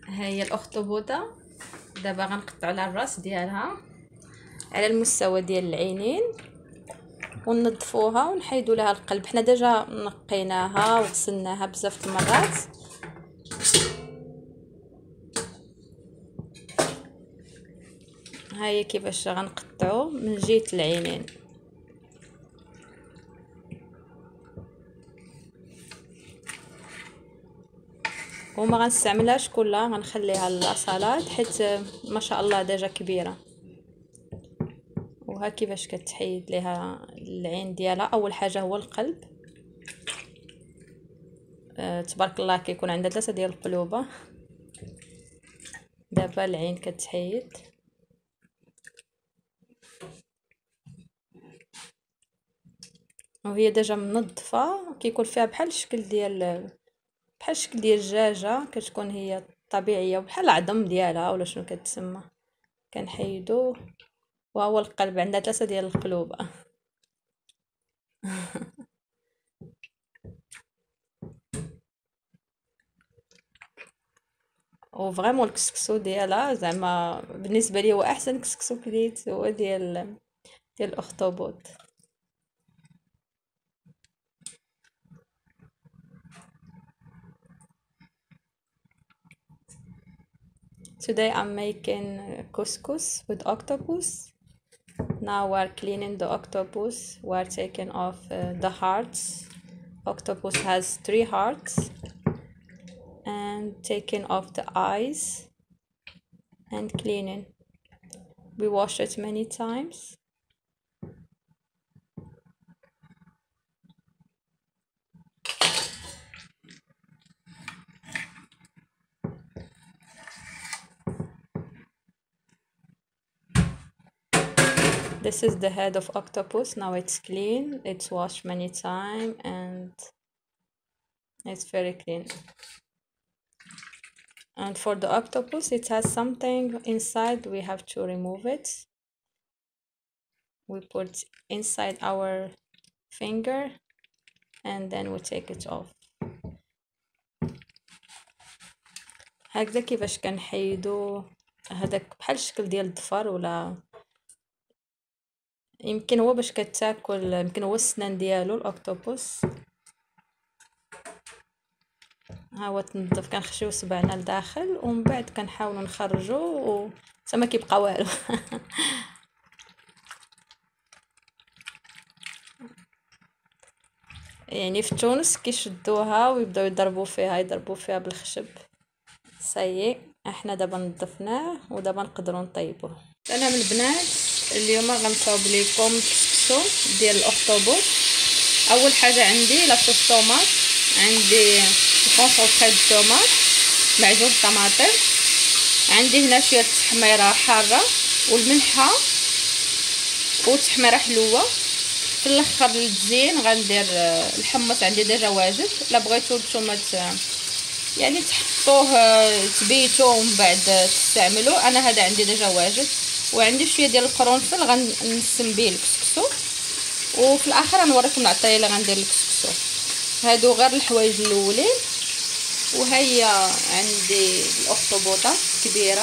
ها هي الاخطبوطه. دابا غنقطعوا لها الراس ديالها على المستوى ديال العينين وننظفوها ونحيدوا لها القلب. حنا ديجا نقيناها وغسلناها بزاف المرات. ها هي كيفاش غنقطعوا من جهه العينين. وما غنستعملهاش كلها، غنخليها لاصالات حيت ما شاء الله ديجا كبيره. وها كيفاش كتحيد ليها العين ديالها. اول حاجه هو القلب. تبارك الله كيكون عندها 3 ديال القلوبه. دابا العين كتحيد. وهي ديجا منظفه، كيكون فيها بحال الشكل ديال الدجاجه، كتكون هي طبيعيه بحال العظم ديالها ولا شنو كتسمى. كنحيدو. وهو القلب عندها 3 ديال القلوب. وفريمون الكسكسو ديالها زعما بالنسبه لي هو احسن كسكسو كليت هو ديال الاخطبوط. Today I'm making couscous with octopus. Now we're cleaning the octopus. We're taking off the hearts. Octopus has 3 hearts. And taking off the eyes and cleaning. We wash it many times. This is the head of octopus. Now it's clean. It's washed many times and it's very clean. And for the octopus, it has something inside. We have to remove it. We put inside our finger and then we take it off. هكذا كيفاش كنحيدو هذاك بحال الشكل ديال الضفر، ولا يمكن هو باش كتاكل، يمكن هو السنان ديالو الاكتوبوس. ها هو تنظف، كنخشيو صبعنا لداخل ومن بعد كنحاولوا نخرجوا وحتى ما كيبقى والو. يعني في تونس كيشدوها ويبداو يضربوا فيها بالخشب. صايي احنا دابا نظفناه ودابا نقدروا نطيبوه. انا من البنات اليوم غنصاوب لكم الكسكسو ديال الاخطبوط. اول حاجه عندي لاصوص طوماط، عندي الكونسونطري الطوماط معجون الطماطم، عندي هنا شويه التحميره حاره والملحه والتحميره حلوه. في الاخر للتزيين غندير الحمص، عندي ديجا واجد. لا بغيتو نتوما يعني تحطوه تبيتوه ومن بعد تستعملوه، انا هذا عندي ديجا واجد. وعندي شويه ديال القرنفل غنسم به الكسكسو. وفي الاخر غنوريكم العطريه اللي غندير الكسكسو. هادو غير الحوايج الاولين. وهي عندي الاخطبوطه كبيره.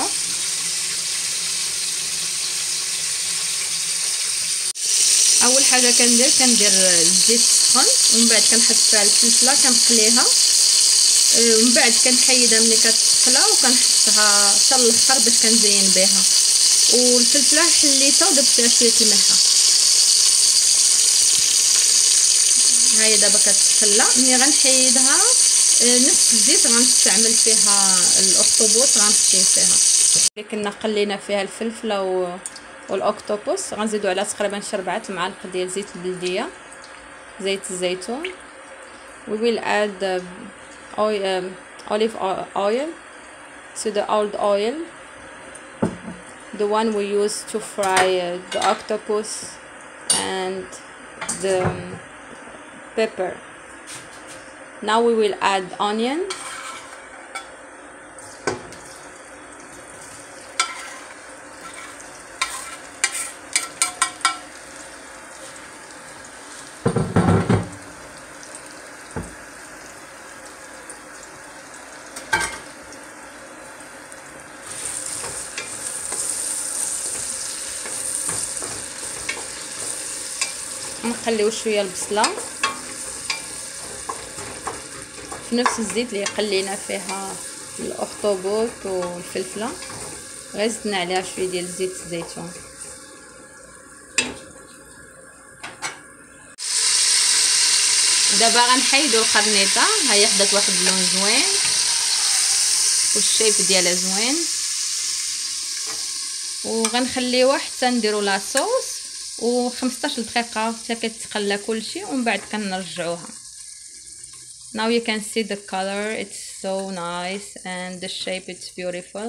اول حاجه كندير الزيت سخن ومن بعد كنحط فيها الفلفله كنقليها، ومن بعد كنحيدها ملي كتسخلا وكنحطها حتى الاخر باش كنزين بها. والفلفله حليتها ودرت فيها شويه الملحه. هاهي دابا كتخلى. ملي غنحيدها نفس الزيت غنستعمل فيها الاخطبوط، غنحشيه فيها اللي كنا قلينا فيها الفلفله والاكتوبوس. غنزيدو عليها تقريبا 4 معالق ديال زيت البلديه، زيت الزيتون. We will add olive oil to the old oil, the one we use to fry the octopus, and the pepper. Now we will add onion, غنخليو شويه البصله في نفس الزيت اللي قلينا فيها الاخطبوط والفلفله، غير زدنا عليها شويه ديال زيت الزيتون. دابا غنحيدو القرنيطه، هي حدات واحد اللون زوين والشيب ديالها زوين، وغنخليوها حتى نديرو لاصوص و15 دقيقه حتى كتقلى كلشي، ومن بعد كنرجعوها. Now you can see the color, it's so nice, and the shape, it's beautiful.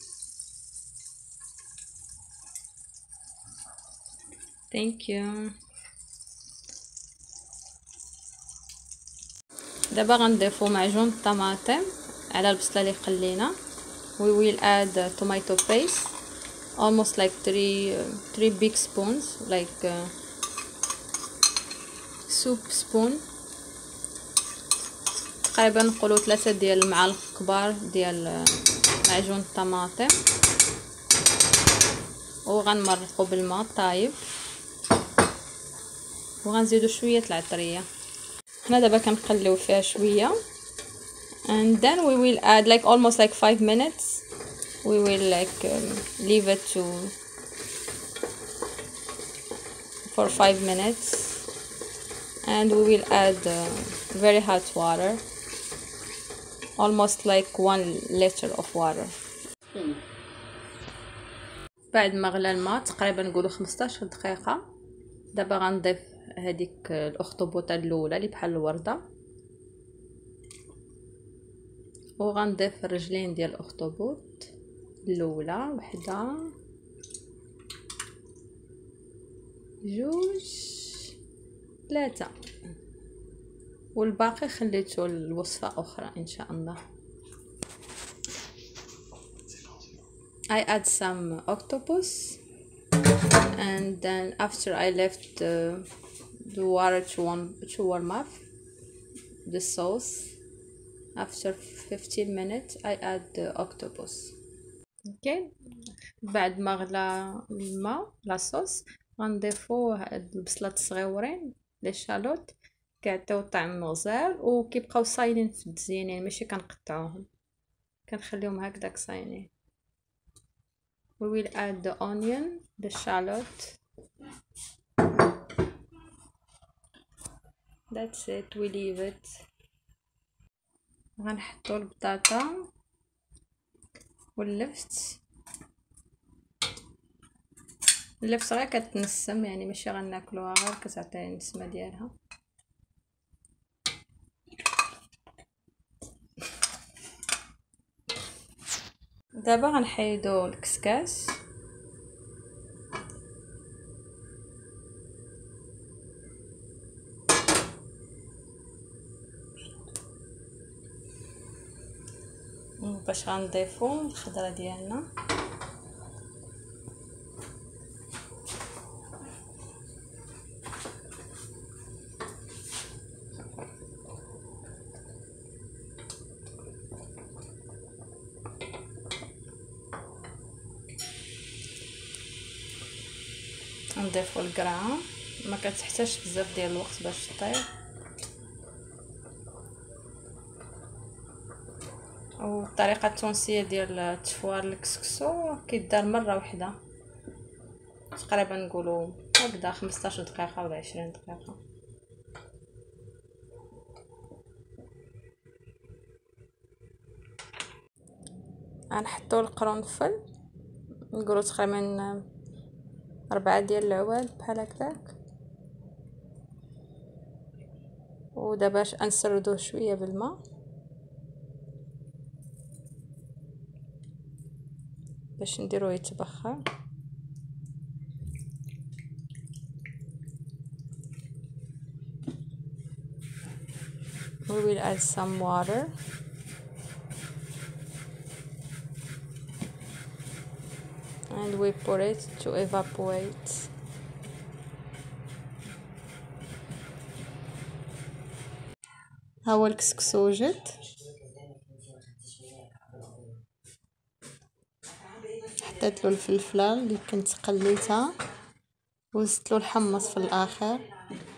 Thank you. دابا غنضيفو معجون الطماطم على البصله اللي قلينا. We will add tomato paste, almost like 3 big spoons, like soup spoon. تقريبا نقولوا 3 ديال المعالق كبار ديال معجون الطماطم، وغنمرقوا بالماء طايب، وغنزيدوا شويه العطريه. حنا دابا كنقليو فيها شويه، and then we will add like almost like 5 minutes. We will like leave it for 5 minutes, and we will add very hot water, almost like 1 liter of water. بعد ما غلى الماء تقريبا نقولوا 15 دقيقه، دابا غنضيف هذيك الاخطبوطه الاولى اللي بحال الورده، وغنضيف الرجلين ديال الاخطبوط الاولى، وحده جوج ثلاثه، والباقي خليته لوصفه اخرى ان شاء الله. I add some octopus, and then after I left the water to warm up the sauce. After 15 minutes I add the octopus. Okay, بعد ما غلى الماء لاصوص غنضيفو هاد البصلات الصغيورين لي شالوت، كيعطيو طعم مغزال وكيبقاو صايلين في التزيين، ماشي كنقطعوهم، كنخليهم هكذاك صاينين. We will add the onion, the shallot. That's it, we leave it. غنحطو البطاطا واللفت. اللفت غير كتنسم، يعني ماشي غناكلوها، غير كتعطي النسمه ديالها. دابا غنحيدو الكسكاس، باش غنضيفو الخضره ديالنا. نضيفو القرعه، ما كتحتاجش بزاف ديال الوقت باش طيب، والطريقه التونسيه ديال تفوار الكسكسو كيدار مره واحده، تقريبا نقولوا هكذا 15 دقيقه ولا 20 دقيقه. غنحطو القرنفل، نقولوا تقريبا 4 ديال العواد بحال هكذاك، ودابا نسردوه شويه بالماء باش نديروه يتبخر. We will add some water, and we put it to evaporate. ها هو الكسكس وجد، حطيت له الفلفله اللي كنت قليتها، وزدت له الحمص في الاخر،